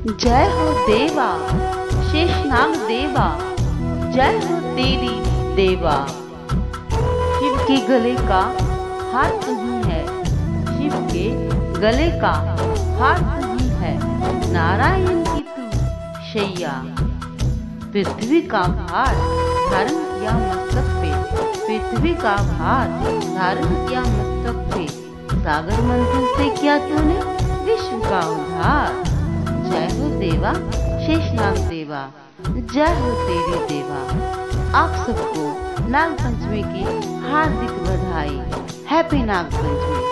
जय हो देवा शेषनाग देवा, जय हो तेरी देवा। शिव के गले का हार तुम्ही है, शिव के गले का हार तुम्ही है। नारायण की तू शैया, पृथ्वी का भार धारण किया मस्तक पे, पृथ्वी का भार धारण किया मस्तक पे। सागर मंथन से किया तूने विश्व का उद्धार। जय हो देवा शेषनाग देवा, जय हो तेरी देवा। आप सबको नाग पंचमी की हार्दिक बधाई। हैप्पी नाग पंचमी।